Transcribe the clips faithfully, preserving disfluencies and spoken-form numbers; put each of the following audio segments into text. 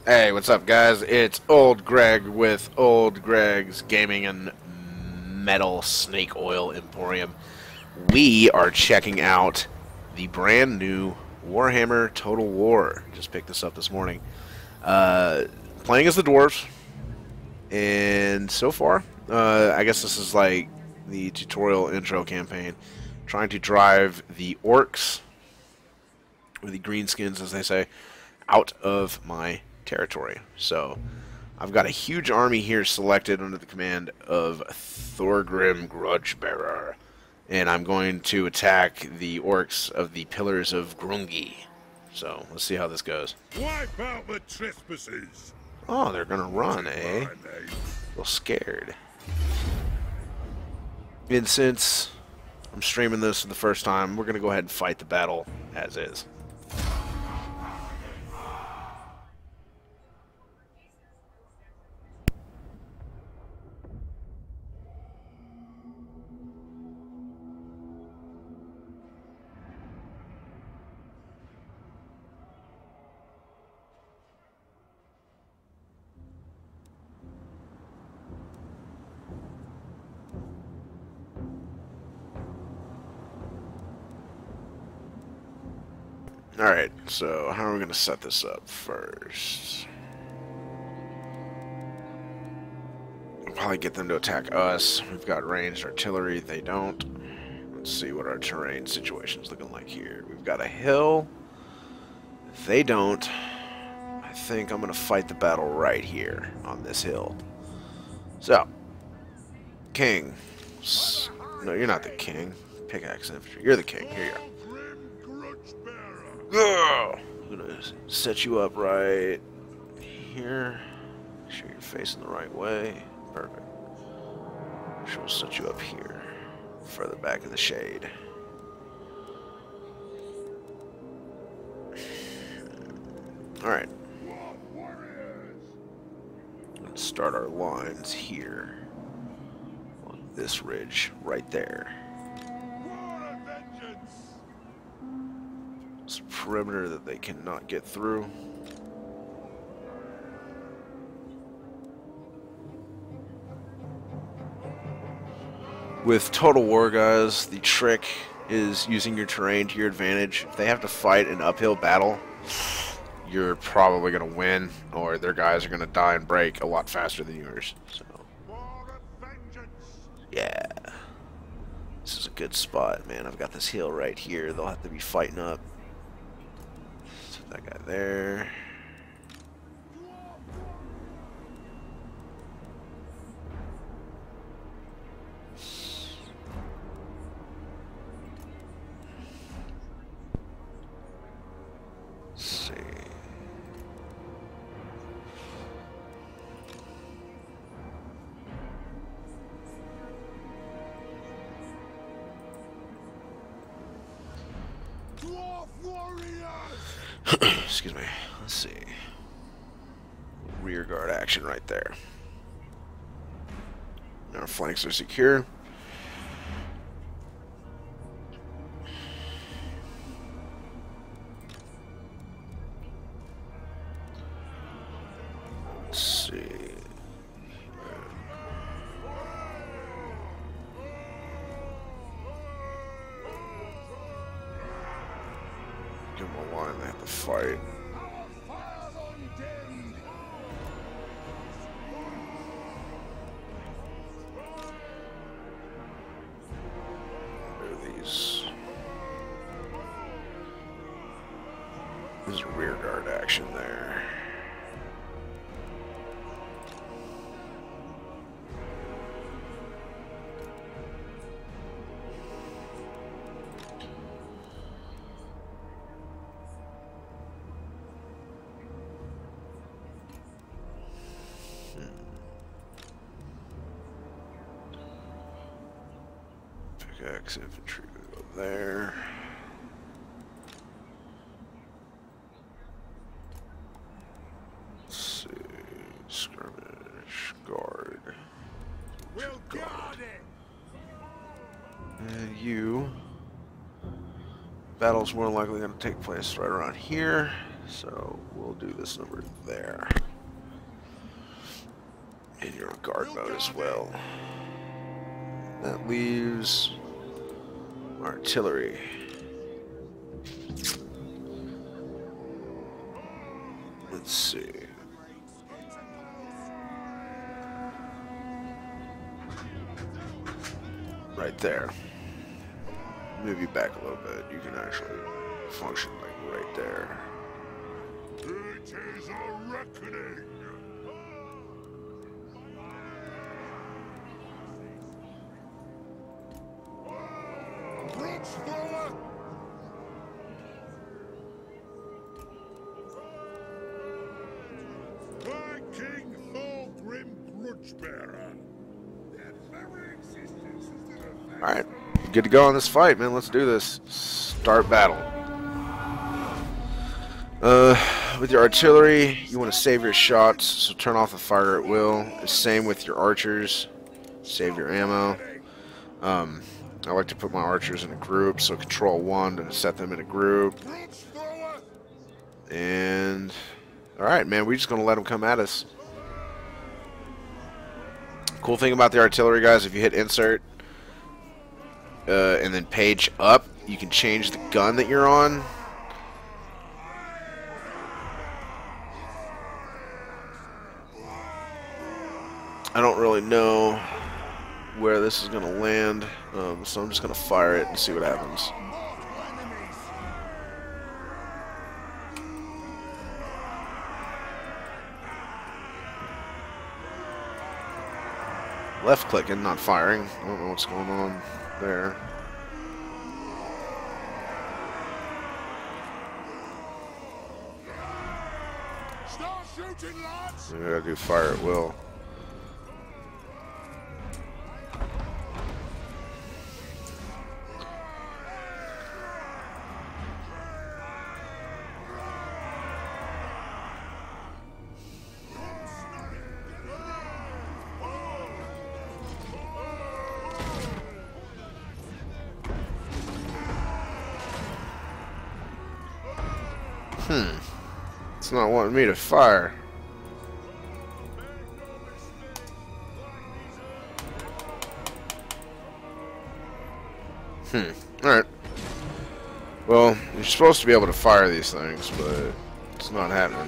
Hey, what's up, guys? It's Old Greg with Old Greg's Gaming and Metal Snake Oil Emporium. We are checking out the brand new Warhammer Total War. Just picked this up this morning. Uh, playing as the dwarves, and so far, uh, I guess this is like the tutorial intro campaign, trying to drive the orcs, or the greenskins as they say, out of my territory. So I've got a huge army here selected under the command of Thorgrim Grudgebearer, and I'm going to attack the orcs of the Pillars of Grungi. So let's see how this goes. Wipe out the trespassers. Oh, they're gonna run, eh? A little scared. And since I'm streaming this for the first time, we're gonna go ahead and fight the battle as is. Alright, so how are we going to set this up first? We'll probably get them to attack us. We've got ranged artillery, they don't. Let's see what our terrain situation's looking like here. We've got a hill. They don't. I think I'm going to fight the battle right here on this hill. So, king. No, you're not the king. Pickaxe infantry. You're the king. Here you go. I'm gonna set you up right here. Make sure you're facing the right way. Perfect. Sure, we'll set you up here, further back in the shade. All right. Let's start our lines here on this ridge right there. It's a perimeter that they cannot get through. With Total War, guys, the trick is using your terrain to your advantage. If they have to fight an uphill battle, you're probably going to win, or their guys are going to die and break a lot faster than yours. So, yeah. This is a good spot, man. I've got this hill right here. They'll have to be fighting up. That guy there. Let's see. Excuse me. Let's see. Rear guard action right there. Our flanks are secure. Let's see. Give them a line, they have to fight. These. There's rear guard action there. Pickaxe infantry will go there. Let's see. Skirmish guard. We'll guard it. And you. Battle's more likely going to take place right around here. So we'll do this number there. And you're on guard mode as well. That leaves artillery. Let's see. Right there. Move you back a little bit. You can actually function like right there. It is a reckoning. Brooch thrower. By King Thorgrim Grudgebearer. Their very existence is to affect. Alright. Good to go on this fight, man. Let's do this. Start battle. Uh, with your artillery, you want to save your shots, so turn off the fire at will. The same with your archers. Save your ammo. Um, I like to put my archers in a group, so control one to set them in a group. And alright, man, we're just going to let them come at us. Cool thing about the artillery, guys, if you hit insert uh, and then page up, you can change the gun that you're on. I don't really know where this is going to land, um, so I'm just going to fire it and see what happens. Left clicking, not firing. I don't know what's going on there. Start shooting, lads! Maybe I gotta do fire at will. Hmm. It's not wanting me to fire. Hmm. Alright. Well, you're supposed to be able to fire these things, but it's not happening.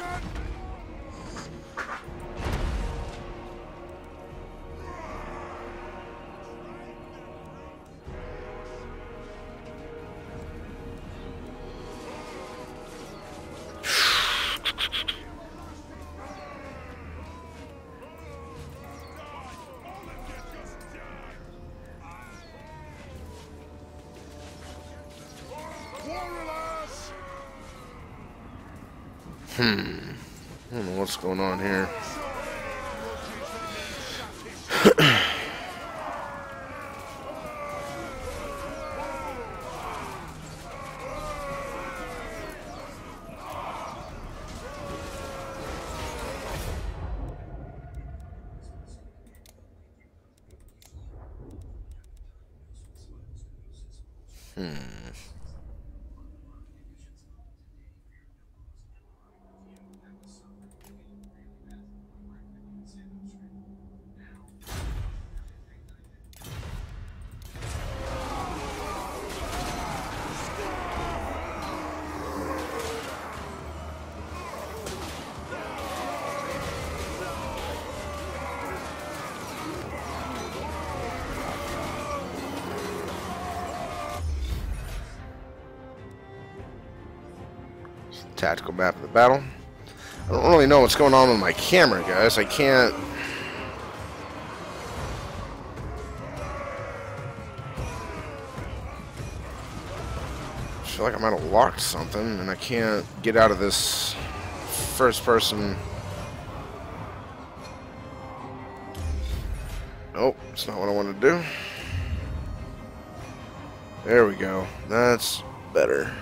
Hmm. I don't know what's going on here. Hmm. Tactical map of the battle. I don't really know what's going on with my camera, guys. I can't... I feel like I might have locked something, and I can't get out of this first person. Nope, that's not what I wanted to do. There we go. That's better.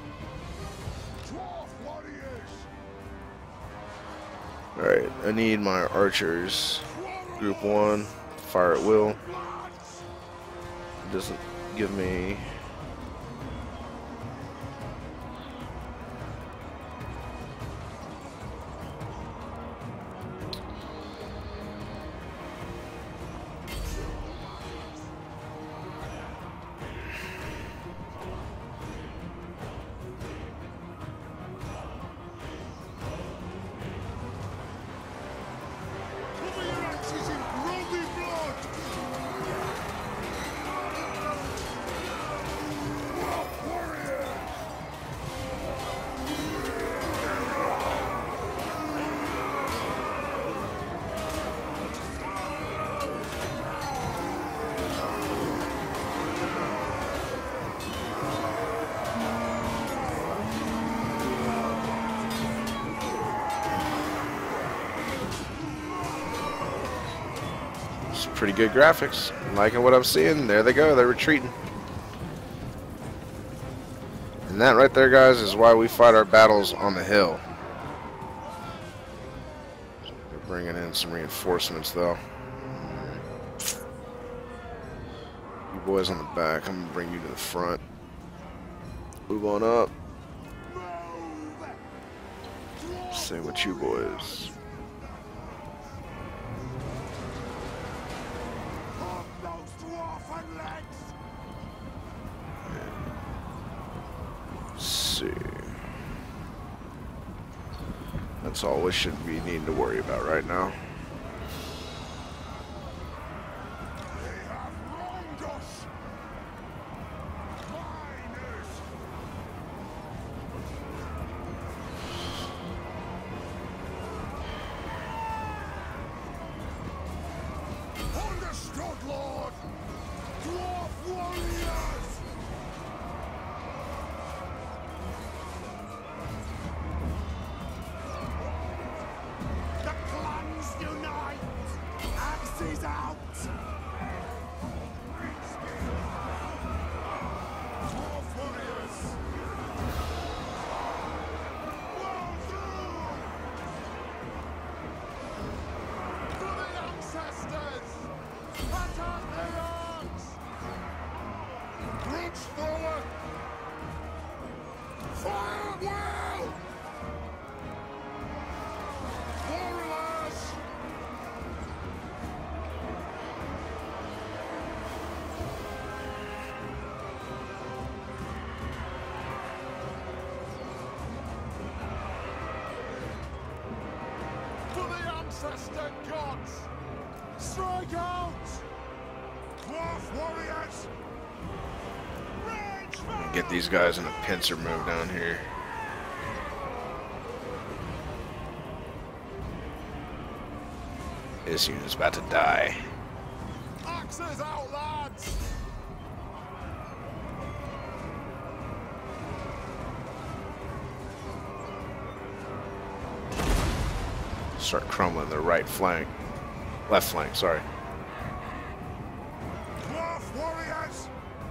Alright, I need my archers. Group one, fire at will. It doesn't give me... Pretty good graphics. I'm liking what I'm seeing. There they go. They're retreating. And that right there, guys, is why we fight our battles on the hill. They're bringing in some reinforcements, though. You boys on the back, I'm going to bring you to the front. Move on up. Say what you boys. See. That's all we should be needing to worry about right now. Ancestor gods! Strike out! Dwarf warriors! Get these guys in a pincer move down here. This unit's about to die. Axes out, lads! Start crumbling the right flank. Left flank, sorry. Dwarf warriors!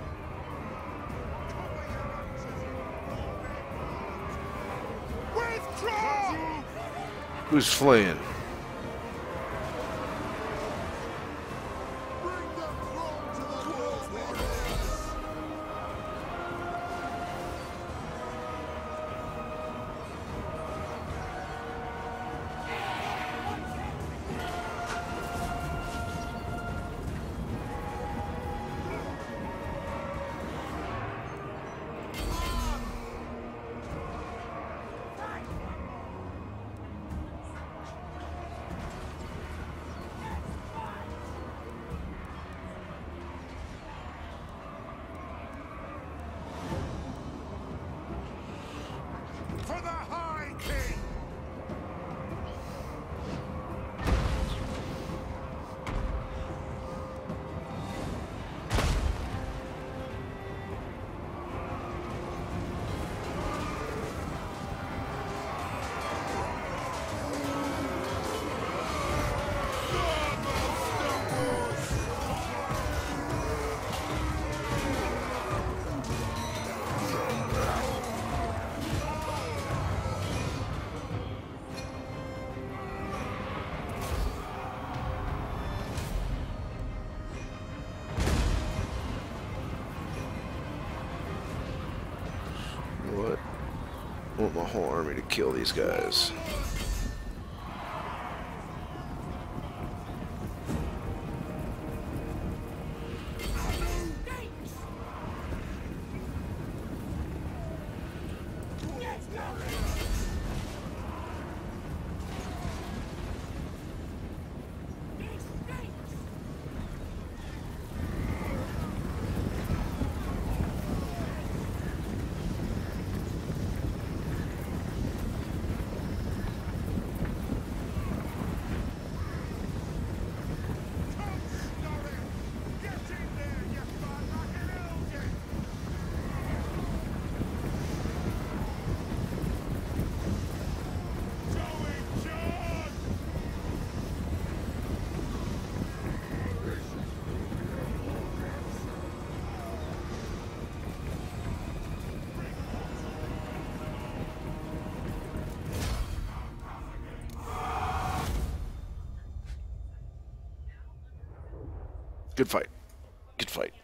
Withdraw! Who's fleeing? Bring them throne to the dwarf warriors! For the High King! What? I want my whole army to kill these guys. Good fight. Good fight.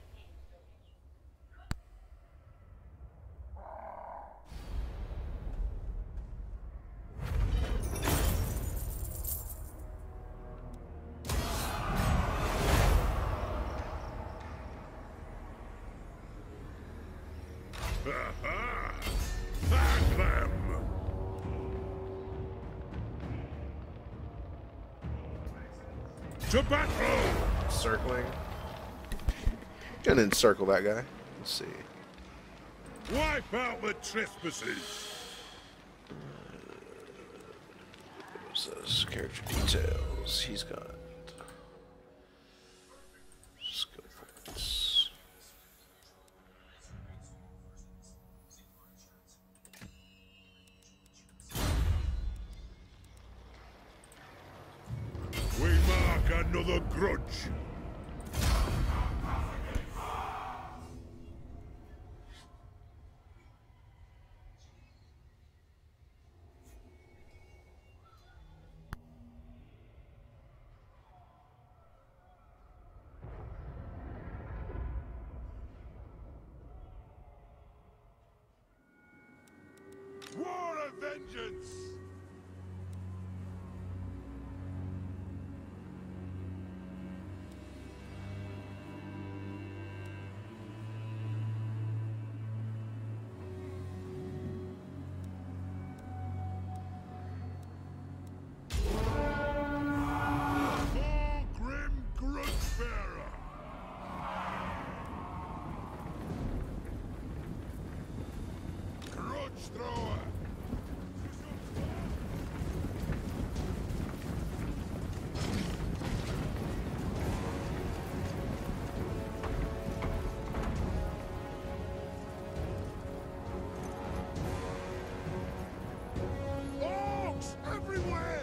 Back them! To battle! Circling. Gonna encircle that guy. Let's see. Wipe out the trespassers! What's this? Character details. He's got skill points. We mark another grudge. War of vengeance! Oh, grim grudge bearer! Grudge thrower! Orcs everywhere!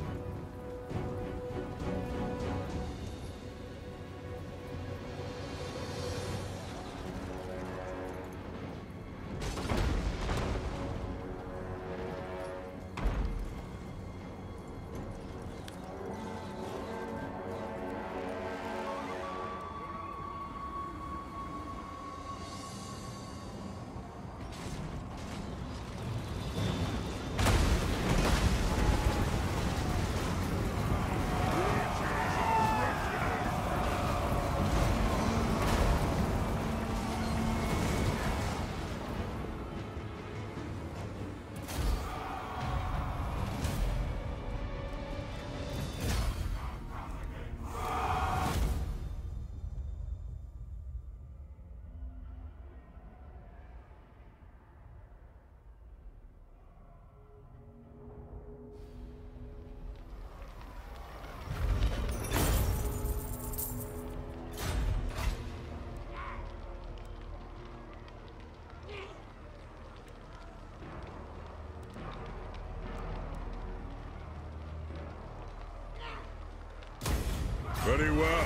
Very well.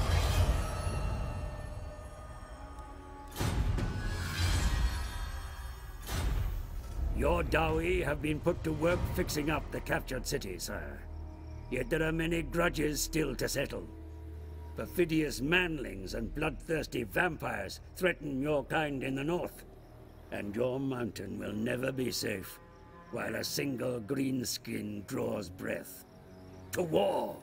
Your Dawi have been put to work fixing up the captured city, sire. Yet there are many grudges still to settle. Perfidious manlings and bloodthirsty vampires threaten your kind in the north. And your mountain will never be safe, while a single greenskin draws breath. To war!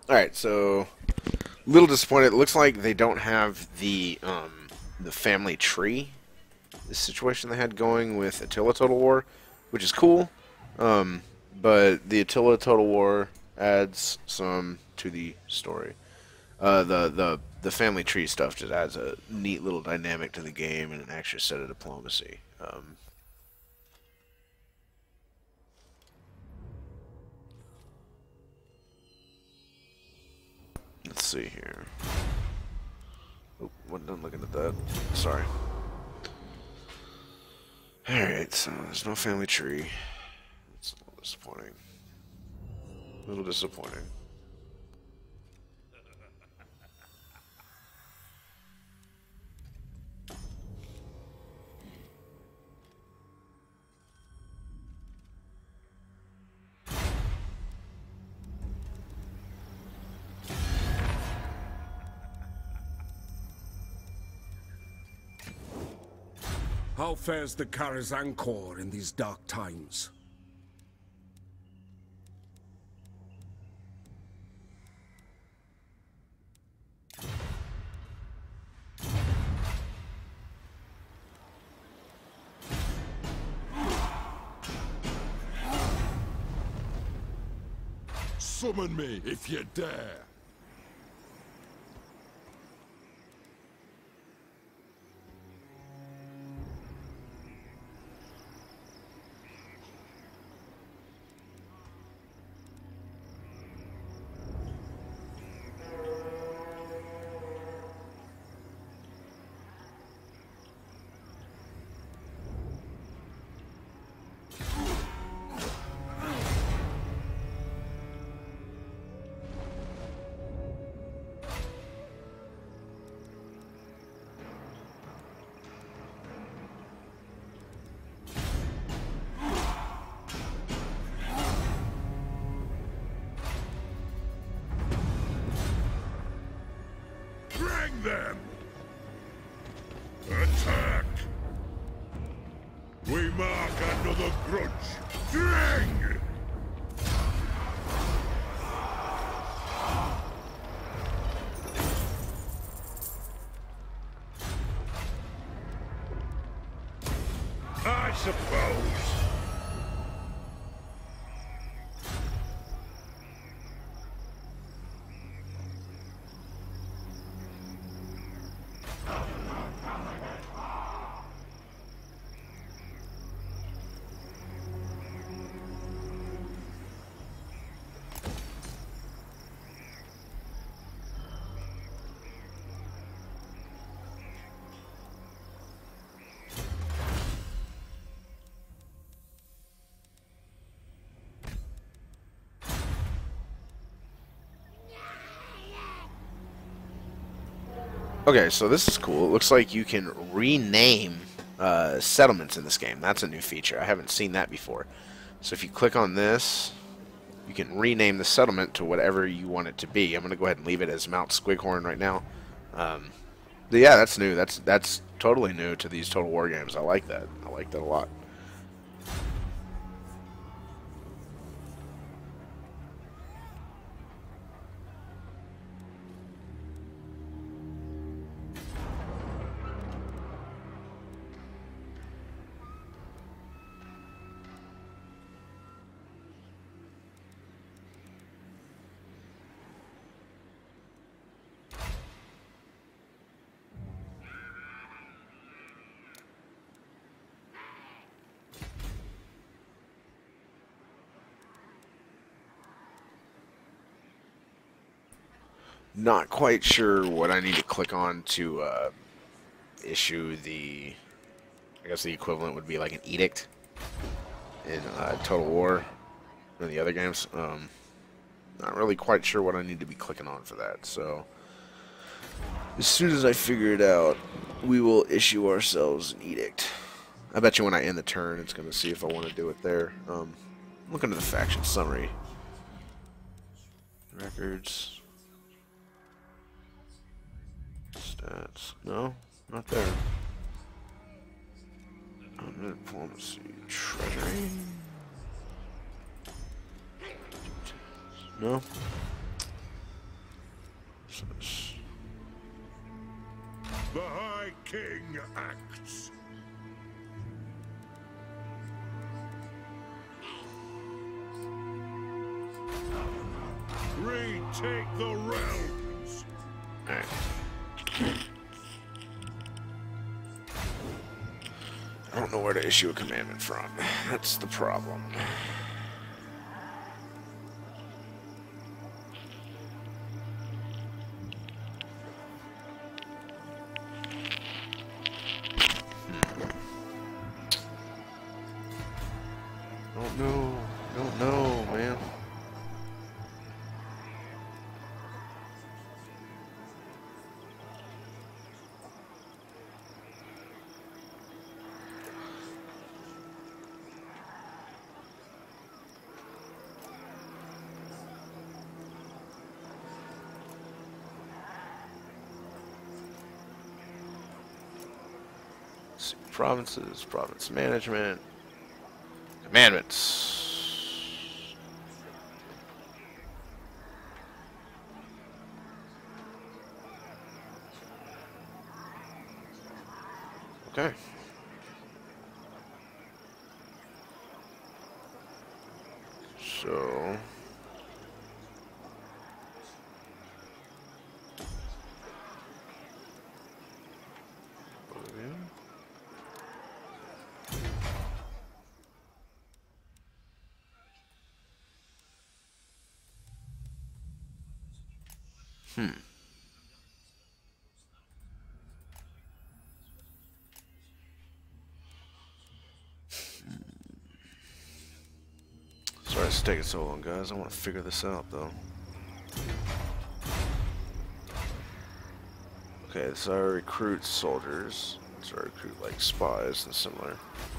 Alright, so a little disappointed. It looks like they don't have the um, the family tree. The situation they had going with Attila Total War, which is cool. Um, but the Attila Total War adds some to the story. Uh, the the the family tree stuff just adds a neat little dynamic to the game and an extra set of diplomacy. Um, let's see here. Oh, wasn't done looking at that. Sorry. Alright, so there's no family tree. It's a little disappointing. A little disappointing. How fares the Karazhan Corps in these dark times? Summon me if you dare. Them! Attack! We mark another grudge! Drang! I suppose. Okay, so this is cool. It looks like you can rename uh, settlements in this game. That's a new feature. I haven't seen that before. So if you click on this, you can rename the settlement to whatever you want it to be. I'm going to go ahead and leave it as Mount Squighorn right now. Um, but yeah, that's new. That's that's totally new to these Total War games. I like that. I like that a lot. Not quite sure what I need to click on to uh, issue the, I guess the equivalent would be like an edict in uh, Total War and the other games. Um, not really quite sure what I need to be clicking on for that. So as soon as I figure it out, we will issue ourselves an edict. I bet you when I end the turn, it's going to see if I want to do it there. Um, look into the faction summary. Records. Stats. No, not there. Diplomacy. Treasury. The High King acts. Retake the realms. Alright. I don't know where to issue a commandment from. That's the problem. Don't know. Don't know, man. Let's see, provinces, province management, commandments. Okay. So Hmm. Sorry it's taking so long, guys. I want to figure this out, though. Okay, so I recruit soldiers. So I recruit, like, spies and similar.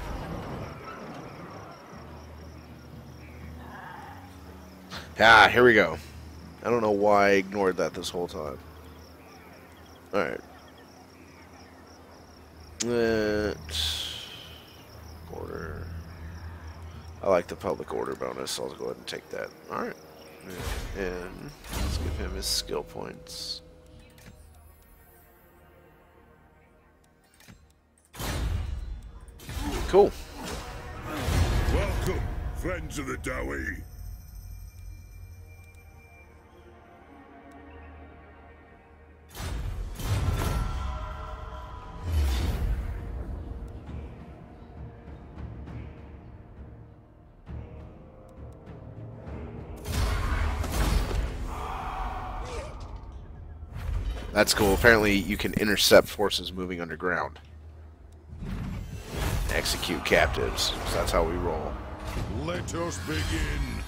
Ah, here we go. I don't know why I ignored that this whole time. Alright. Let's... Order... I like the public order bonus, so I'll go ahead and take that. Alright. And let's give him his skill points. Cool. Welcome, friends of the Dowie. That's cool. Apparently you can intercept forces moving underground. Execute captives. So that's how we roll. Let us begin.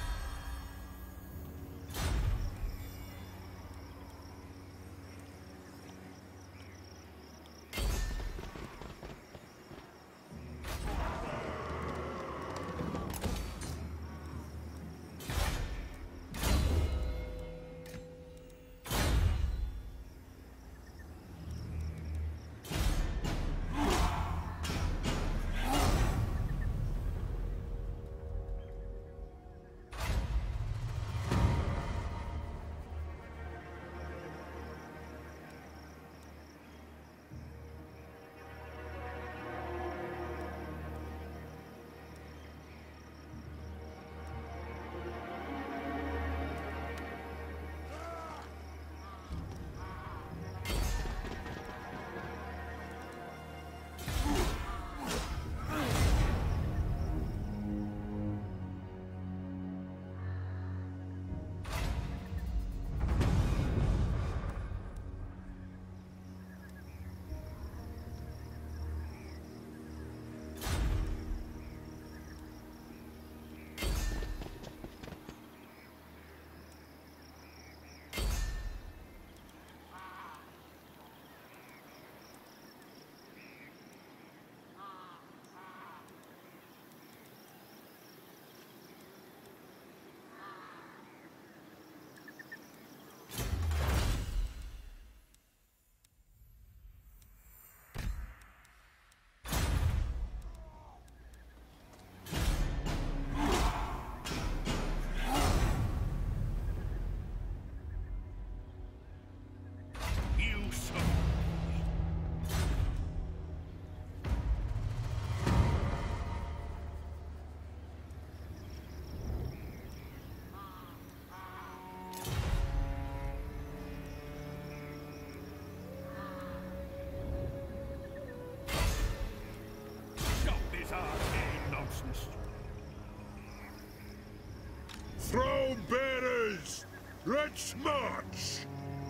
Let's march!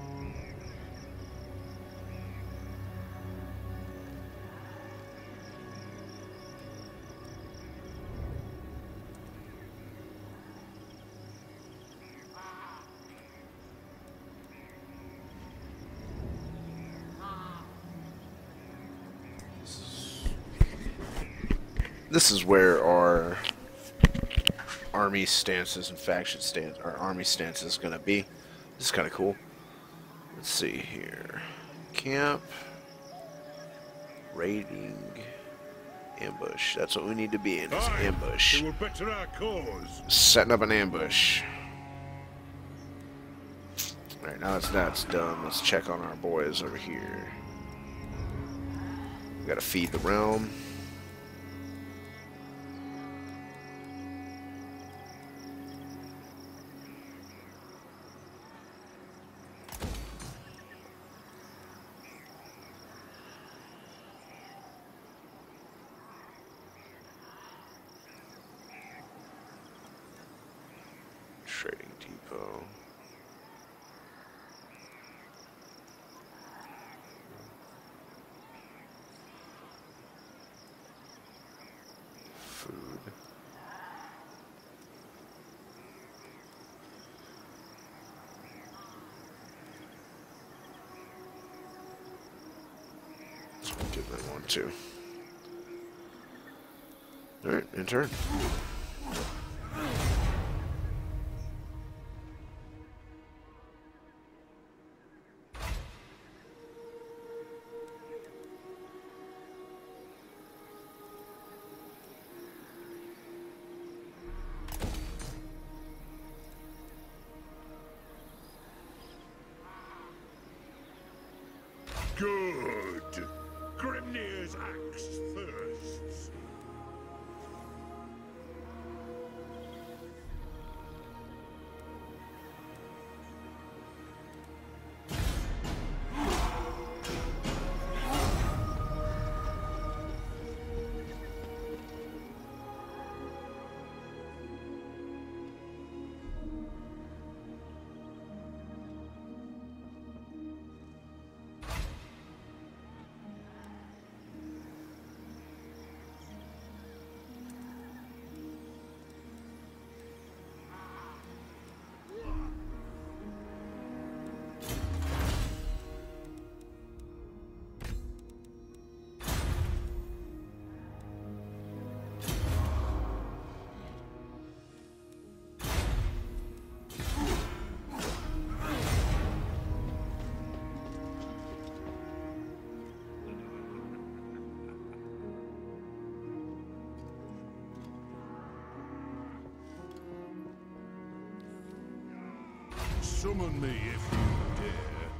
This is where our army stances and faction stance, our army stance is going to be. This is kind of cool. Let's see here. Camp, raiding, ambush. That's what we need to be in, is Aye, ambush. it will better our cause. Setting up an ambush. Alright, now that's that's done. Let's check on our boys over here. We gotta feed the realm. Trading depot. Food. So we'll give them one too. Alright, in turn. Good. Grimnir's axe thirsts. Summon me if you dare.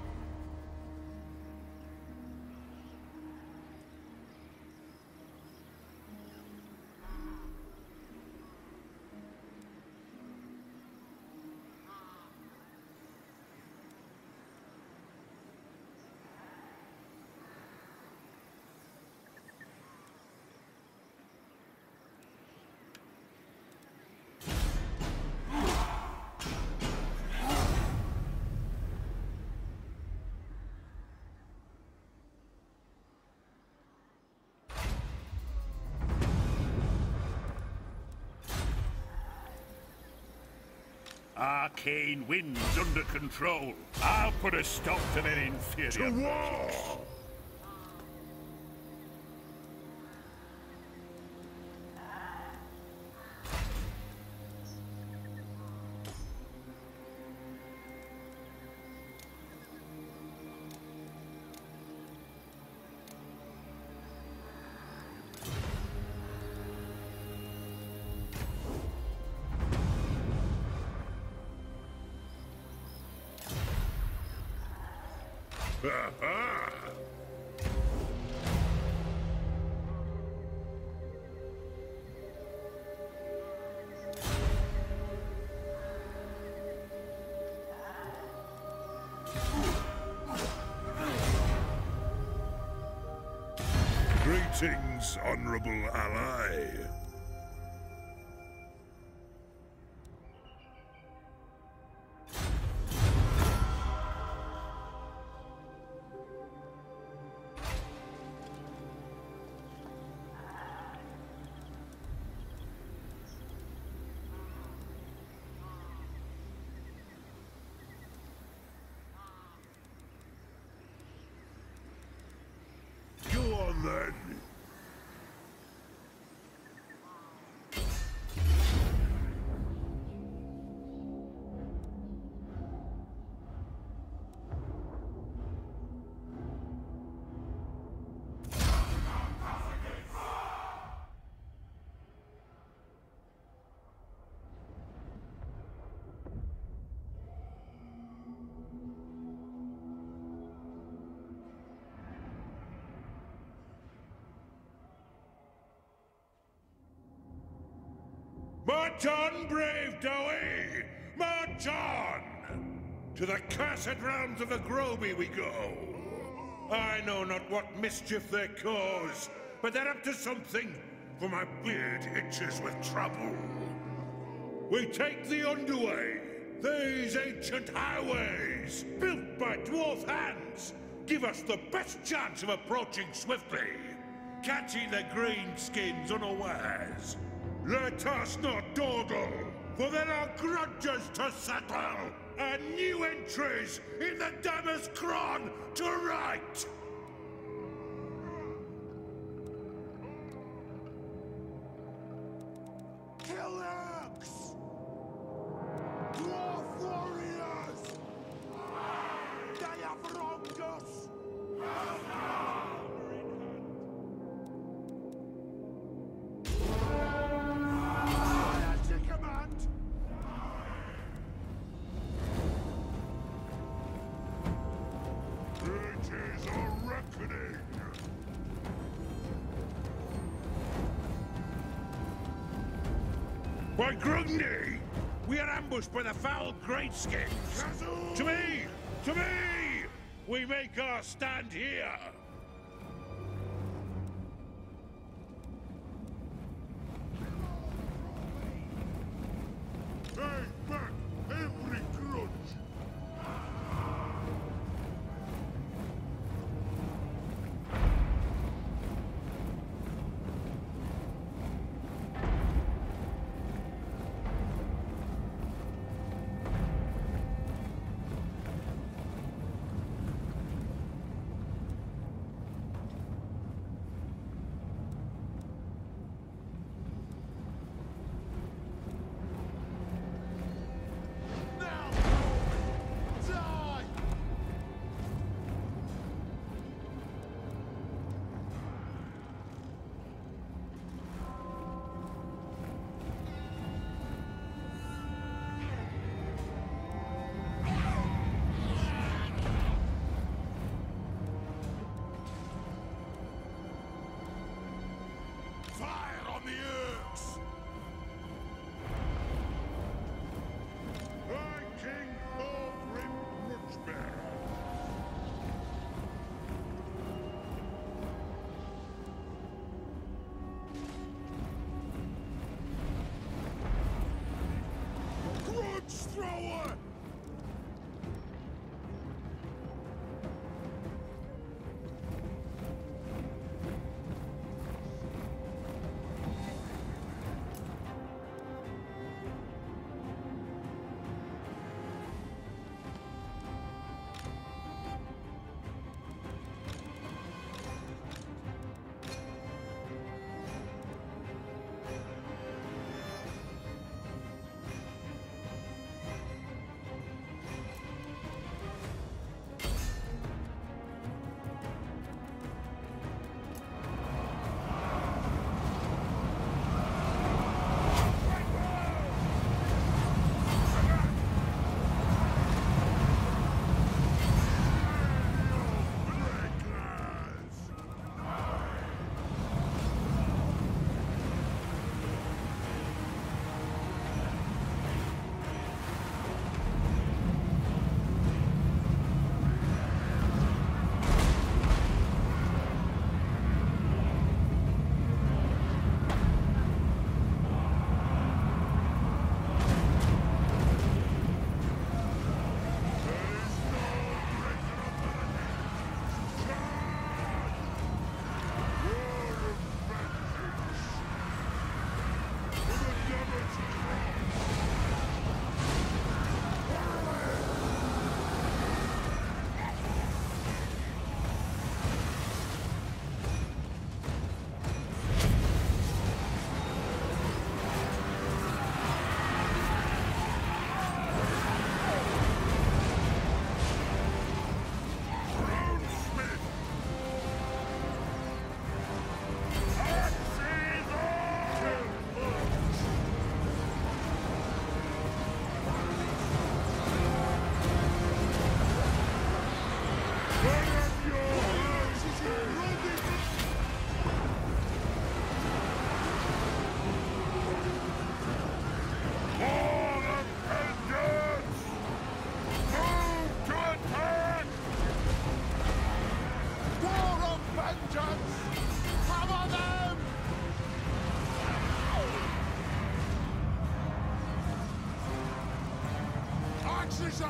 Arcane winds under control. I'll put a stop to their inferior. To war! Ha ha! Greetings, honorable ally. March on, brave Dowie! March on! To the cursed realms of the Groby we go! I know not what mischief they cause, but they're up to something, for my beard itches with trouble. We take the underway. These ancient highways, built by dwarf hands, give us the best chance of approaching swiftly, catching the greenskins unawares. Let us not dawdle, for there are grudges to settle, and new entries in the Dammer's Cron to right! Killers! Dwarf warriors! They have wronged us! At your command! It is a reckoning! By Grundy! We are ambushed by the foul Greatskins! To me! To me! We make our stand here! Take back every grudge!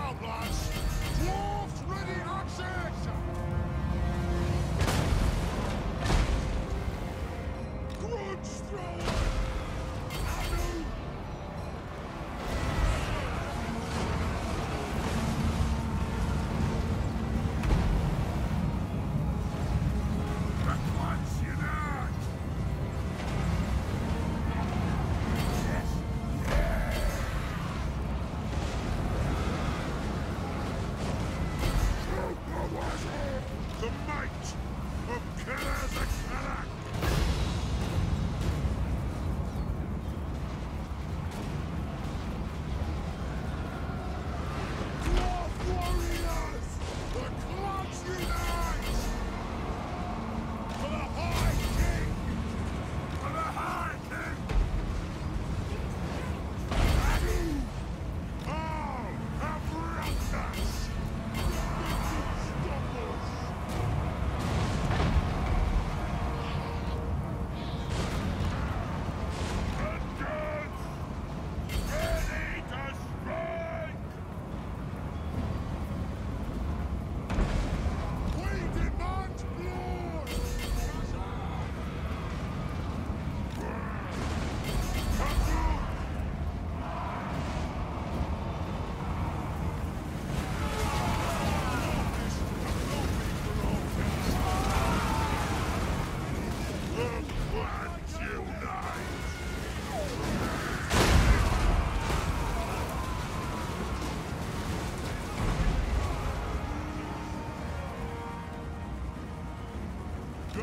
out, lads! Dwarfs ready access! Grudge thrower! Anu! The clans unite! The might of Karazakarak! Dwarf warriors! The clans unite! For the High King! For the High King! Anu! All have wrecked us! Stop us! Ready to strike! We demand blood! Come through! The clans unite! Go!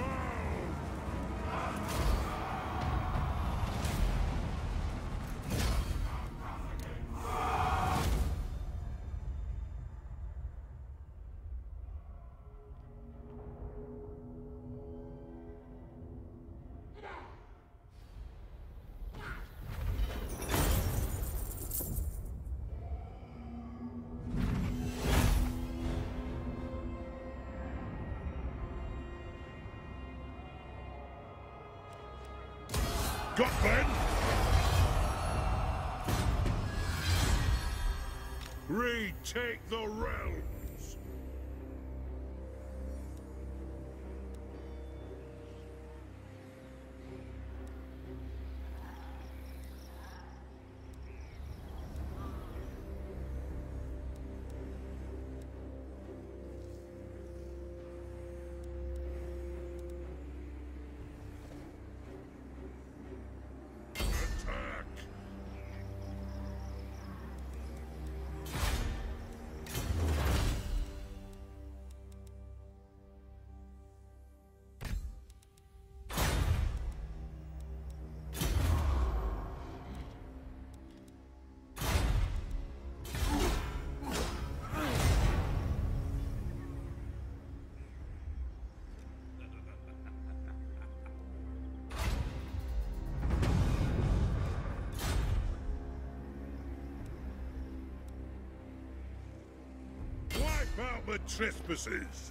Got Ben? Retake the realms! Attack! Wipe out the trespassers!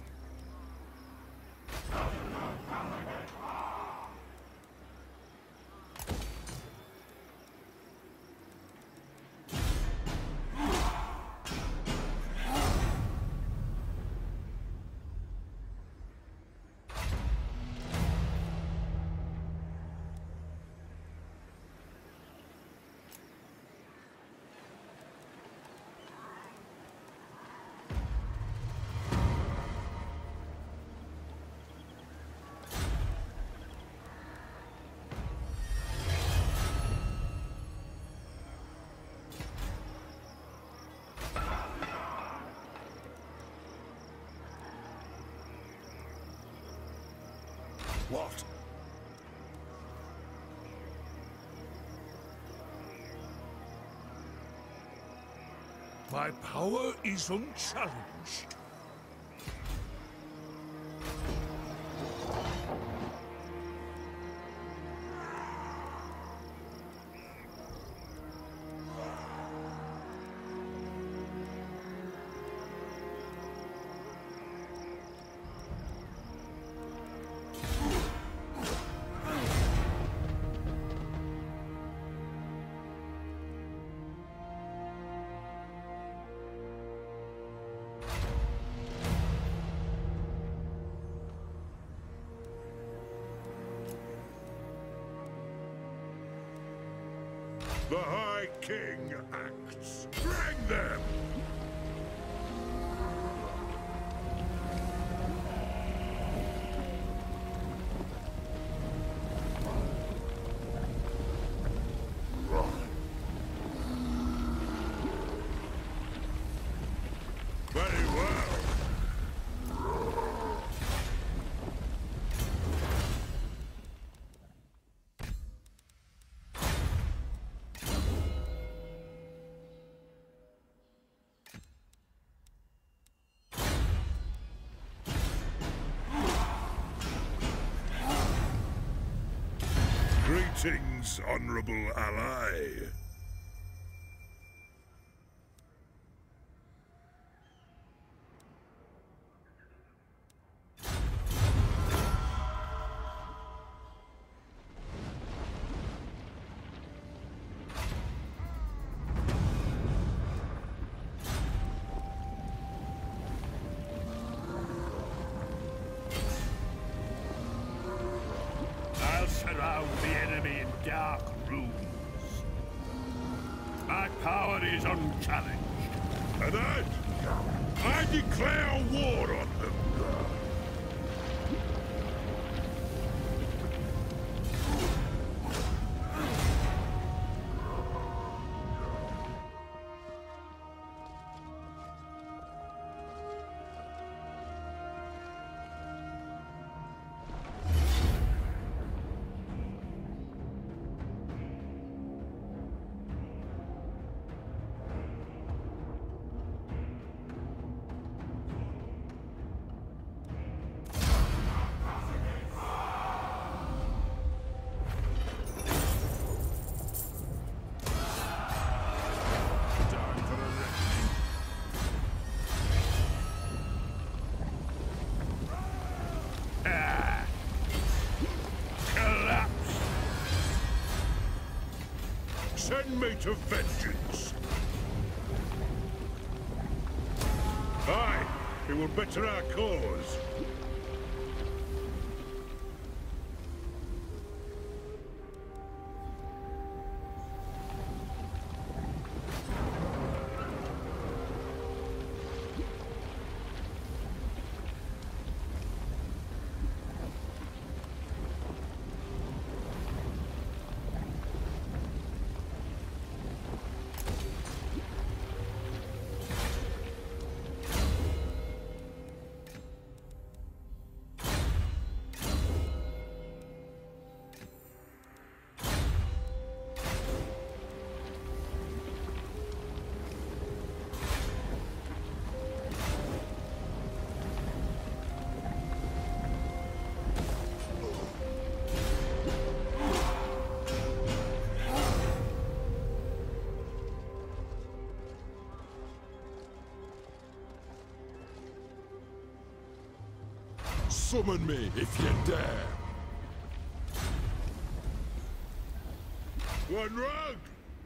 What? My power is unchallenged. The High King acts. Bring them! Very well. Greetings, honorable ally. I'll surround the enemy in dark rooms. My power is unchallenged. And that, I declare war on them. Send me to vengeance. Aye, it will better our cause. Summon me if you dare. One rug!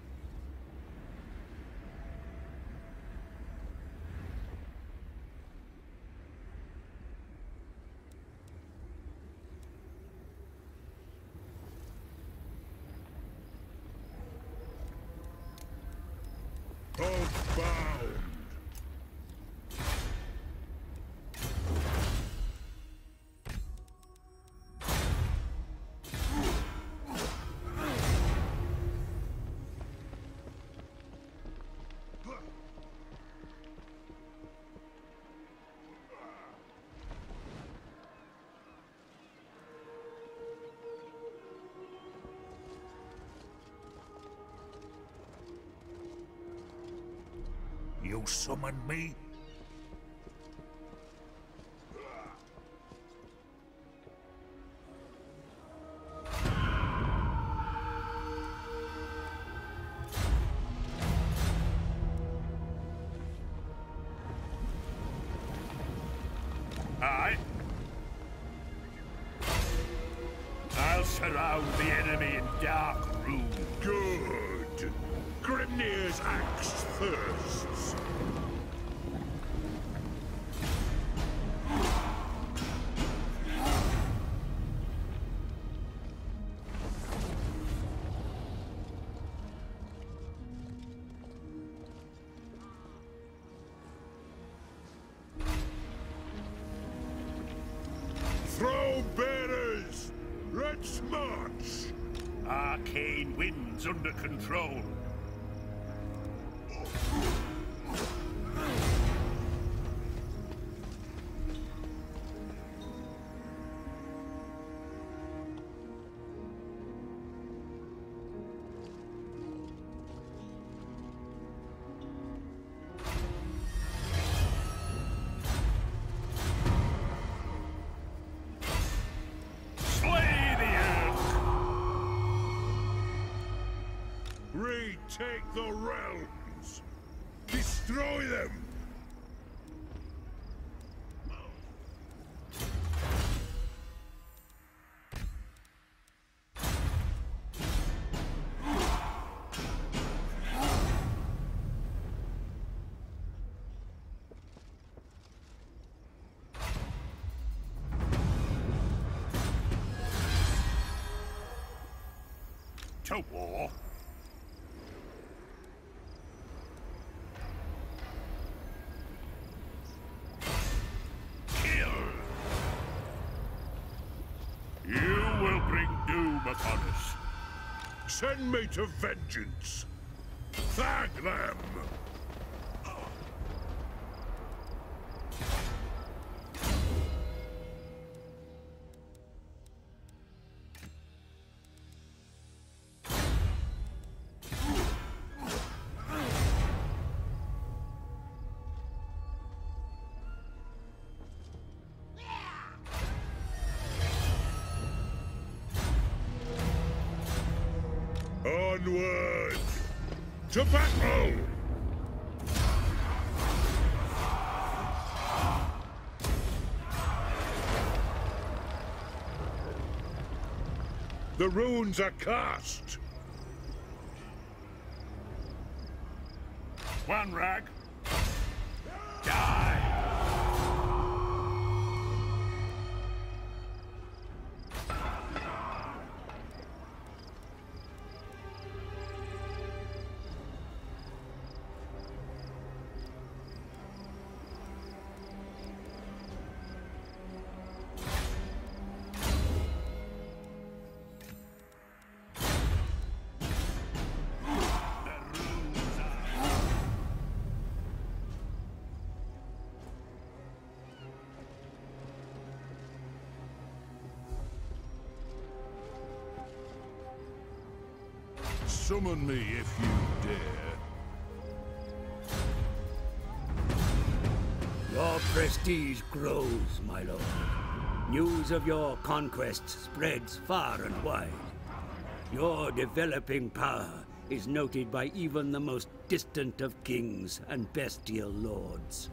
Hold bound! You summoned me? Aye. I'll surround the enemy in dark rooms. Good. Grimnir's axe thirsts. Throne bearers! Let's march! Arcane winds under control. Retake the realms! Destroy them! To war. Upon us. Send me to vengeance. Thank them. Onward! To battle! The runes are cast! One rag. Die! Summon me if you dare. Your prestige grows, my lord. News of your conquests spreads far and wide. Your developing power is noted by even the most distant of kings and bestial lords.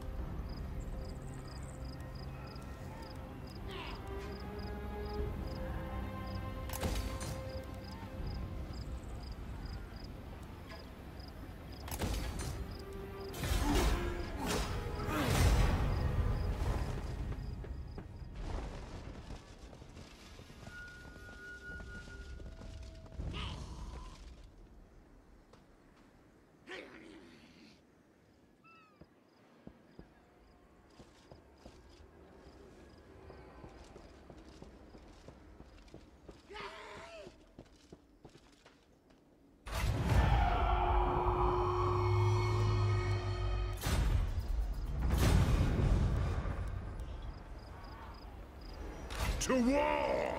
To war!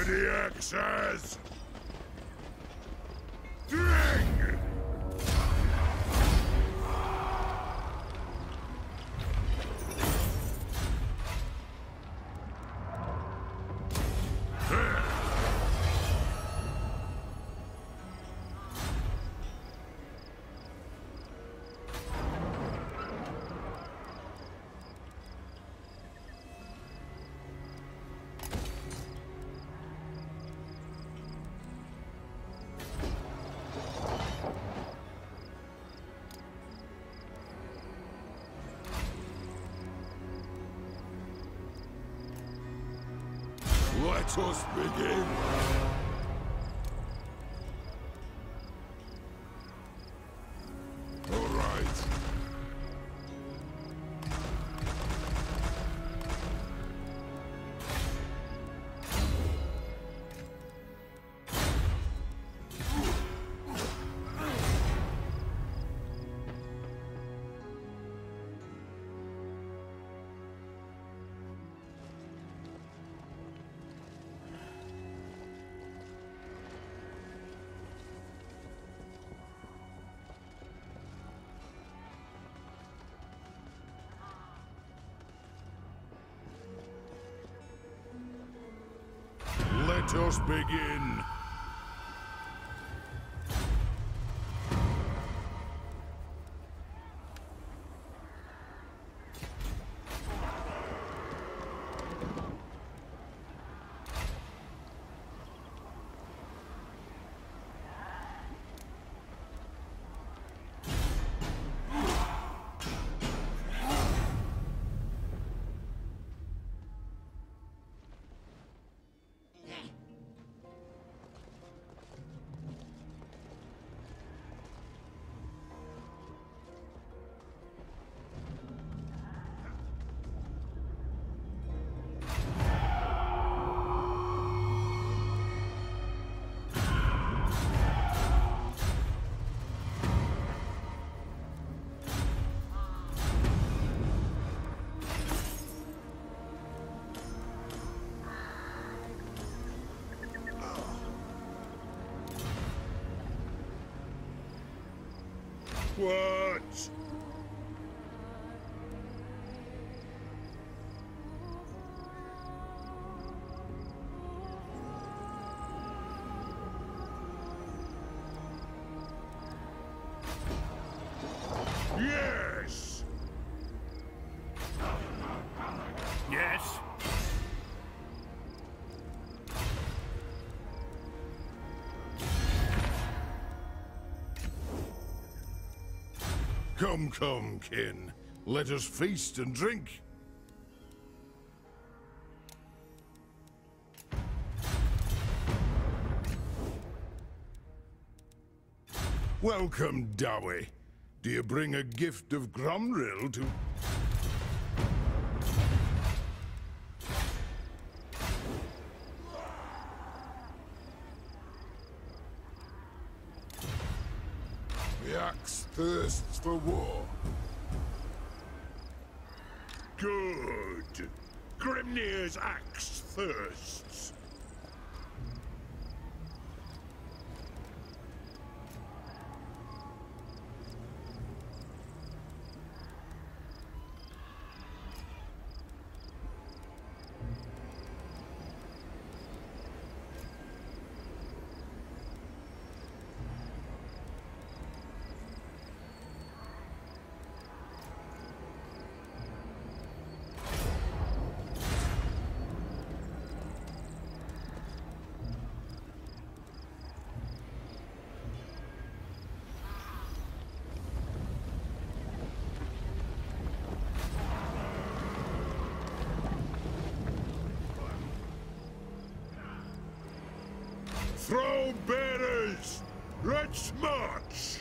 Ready, axes! Drink! Let us begin. All right. Let us begin. What? Yes! Yes? Come, come, kin. Let us feast and drink. Welcome, Dowie. Do you bring a gift of Gromril to... The axe thirsts for war. Good. Grimnir's axe thirsts. Throw bearers! Let's march!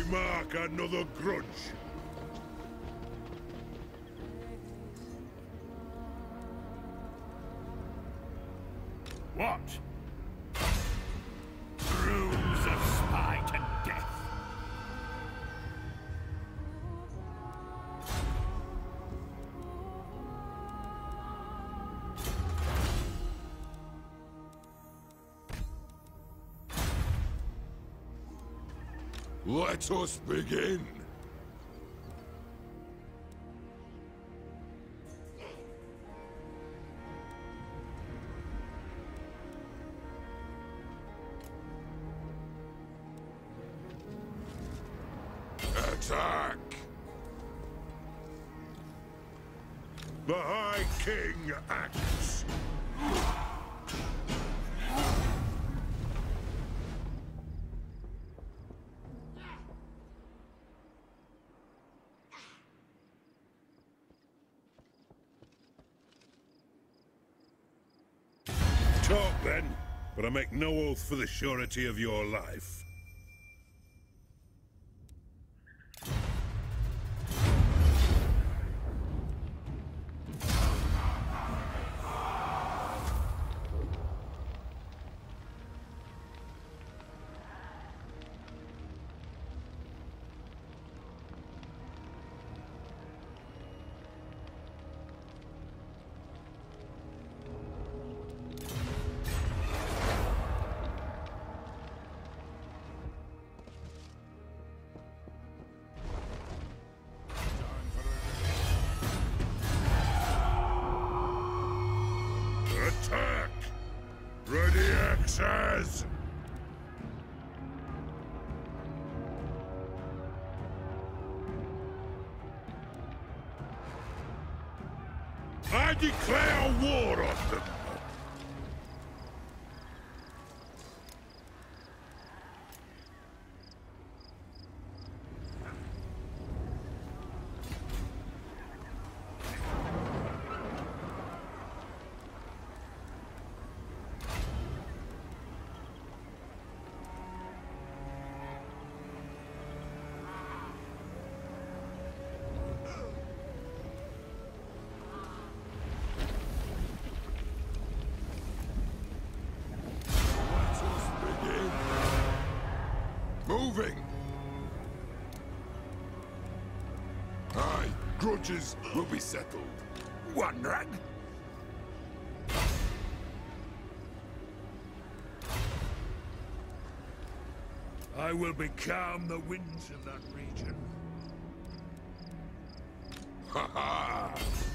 mark another grudge. What? Runes of spite and death. Let us begin. Attack! The High King acts. Talk then, but I make no oath for the surety of your life. Attack! Ready axes! I declare war on them! Moving! Aye, grudges will be settled. Wondering? I will becalm the winds of that region. Ha ha!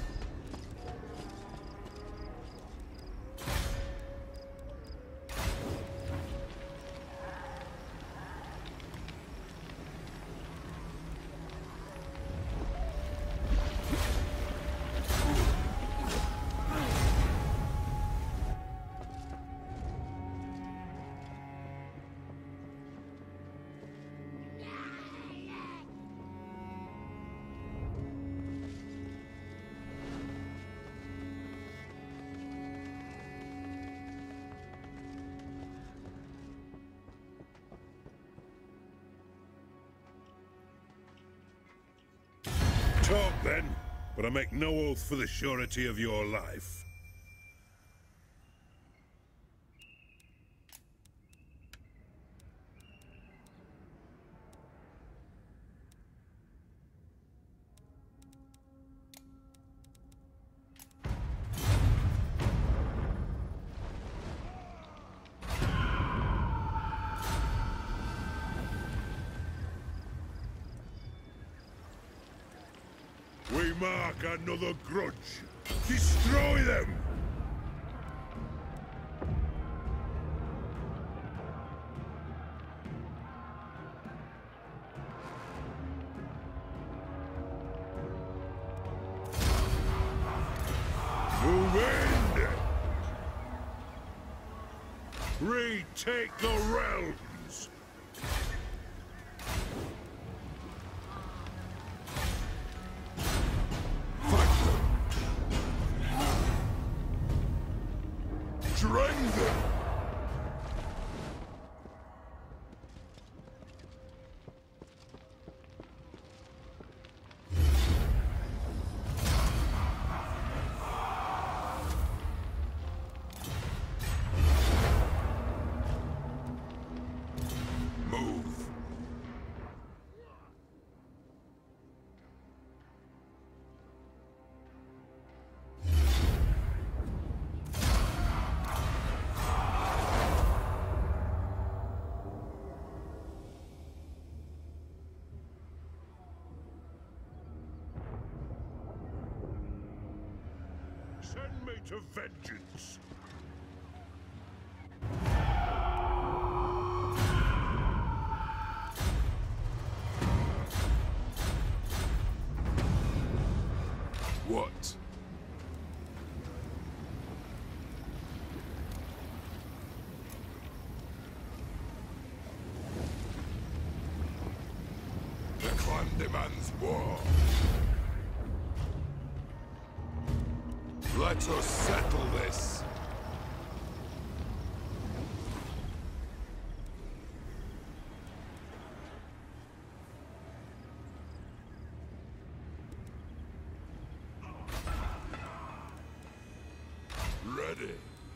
Talk then, but I make no oath for the surety of your life. We mark another grudge. Destroy them! Move in! Retake the realms! Drain them! night of vengeance. What? The clan demands war. Let us settle this. Ready.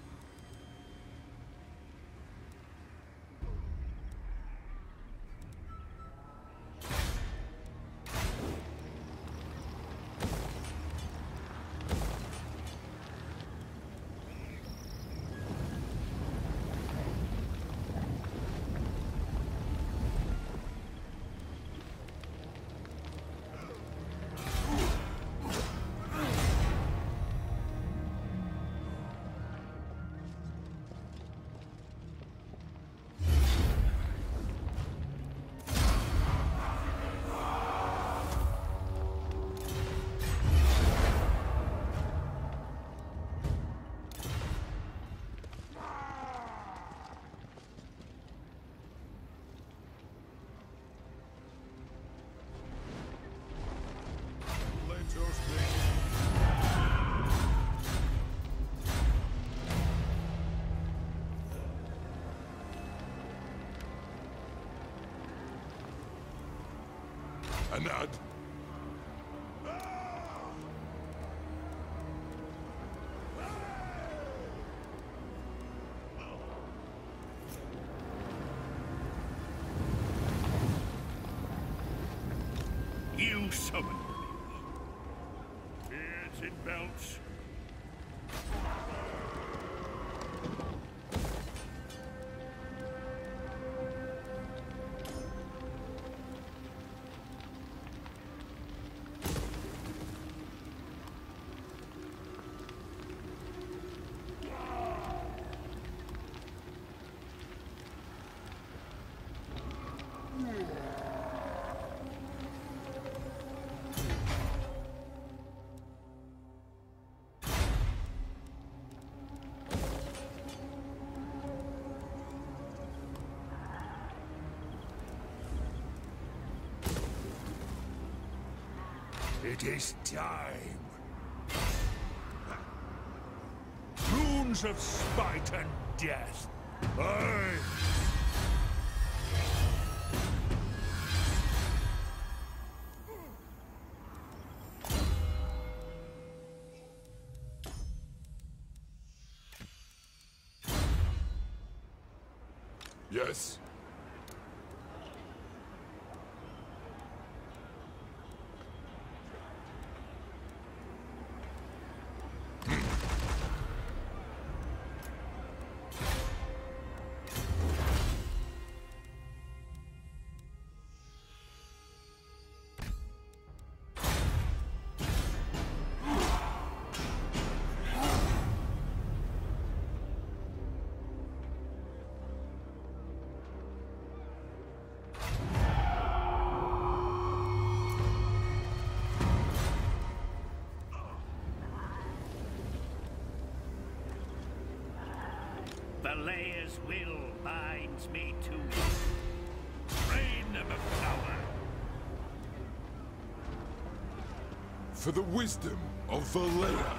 Anad. You summoned me. Beards and belts. It is time. Runes of spite and death. Aye. Yes. The Layer's will binds me to it. Reign of power. For the wisdom of Valea.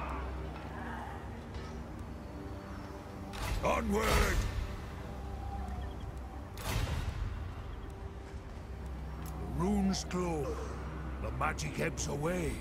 Onward! The runes glow. The magic ebbs away.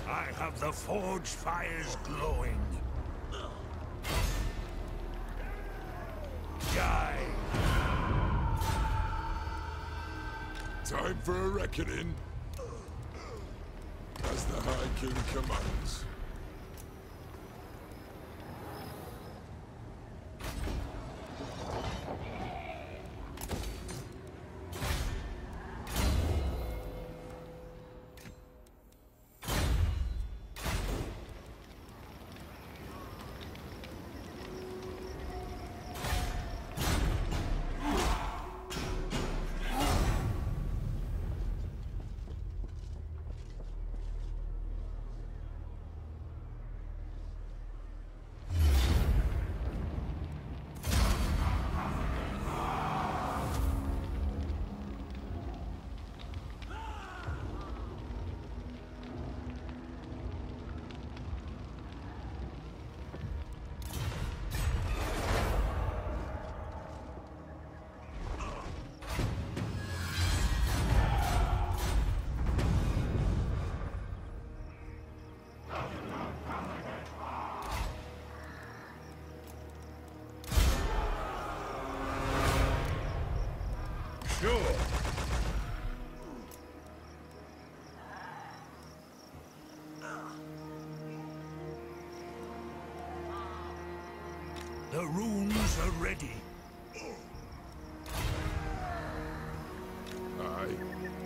I have the forge fires glowing. Die. Time for a reckoning. As the High King commands. Sure. The runes are ready. Aye.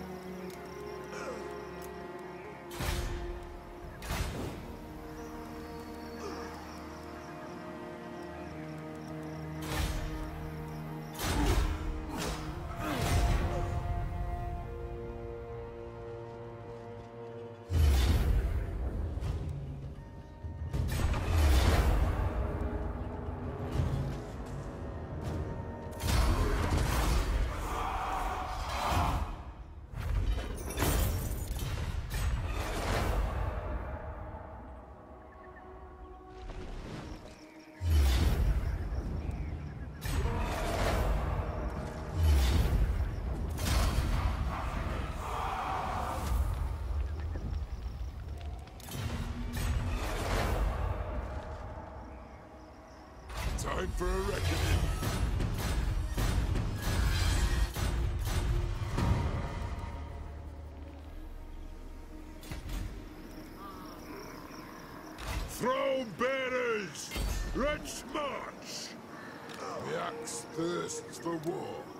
Time for a reckoning. Throne bearers, let's march! The axe thirsts for war.